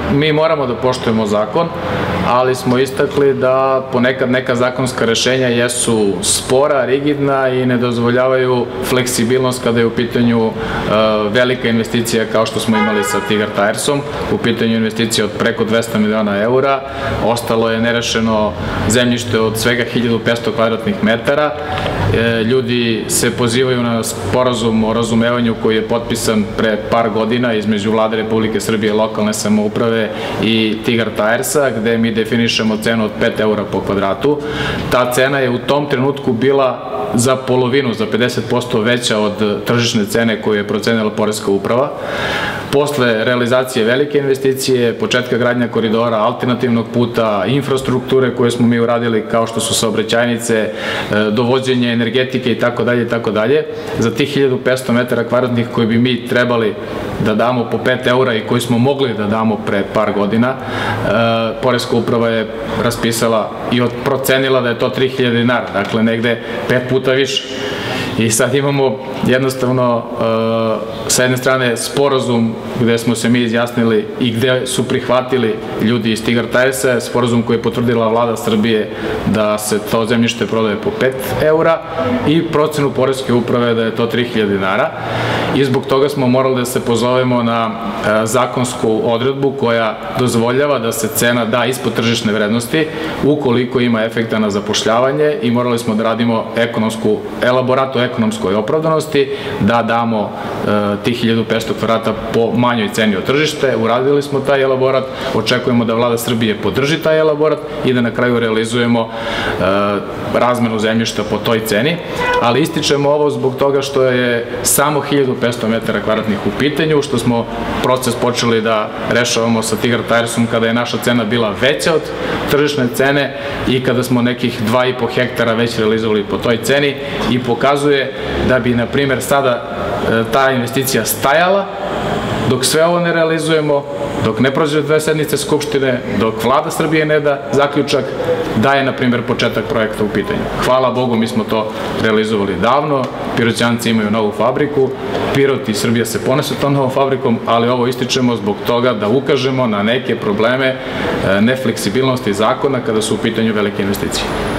mi moramo da poštujemo zakon, ali smo istakli da ponekad neka zakonska rešenja jesu spora, rigidna i ne dozvoljavaju fleksibilnost kada je u pitanju velika investicija kao što smo imali sa Tigar Tiresom, u pitanju investicija od preko 200 miliona eura, ostalo je nerešeno zemljište od svega 1500 kvadratnih metara. Ljudi se pozivaju na sporazum o razumevanju koji je potpisan pre par godina između Vlade Republike Srbije, lokalne samouprave i Tigar Tiresa, gde mi definišemo cenu od 5 eura po kvadratu. Ta cena je u tom trenutku bila za polovinu, za 50% veća od tržišne cene koju je procenila Poreska uprava. Posle realizacije velike investicije, početka gradnja koridora, alternativnog puta, infrastrukture koje smo mi uradili kao što su saobraćajnice, dovođenje energetike itd., za tih 1500 metara kvadratnih koji bi mi trebali da damo po 5 eura i koji smo mogli da damo pre par godina, Poreska uprava je raspisala i procenila da je to 3000 dinara, dakle negde 5 puta više. I sad imamo jednostavno sa jedne strane sporazum gde smo se mi izjasnili i gde su prihvatili ljudi iz Tigar Tiresa, sporazum koji je potvrdila Vlada Srbije da se to zemljište prodaje po 5 eura i procenu Poreske uprave da je to 3000 dinara. I zbog toga smo morali da se pozovemo na zakonsku odredbu koja dozvoljava da se cena da ispod tržišne vrednosti ukoliko ima efekta na zapošljavanje i morali smo da radimo elaborat o ekonomskoj opravdanosti, da damo tih 1500 kvadrata po manjoj ceni od tržište. Uradili smo taj elaborat, očekujemo da Vlada Srbije podrži taj elaborat i da na kraju realizujemo razmenu zemljišta po toj ceni, ali ističemo ovo zbog toga što je samo 1500 metara kvadratnih u pitanju, što smo proces počeli da rešavamo sa Tigar Tiresom kada je naša cena bila veća od tržišne cene i kada smo nekih 2,5 hektara već realizovali po toj ceni i pokazuje da bi, na primjer, sada ta investicija stajala dok sve ovo ne realizujemo, dok ne prođe 2 sednice Skupštine, dok Vlada Srbije ne da zaključak da je, na primjer, početak projekta u pitanju. Hvala Bogu, mi smo to realizovali davno, Piroćanci imaju novu fabriku, Pirot i Srbija se ponesu tom novom fabrikom, ali ovo ističemo zbog toga da ukažemo na neke probleme nefleksibilnosti zakona kada su u pitanju velike investicije.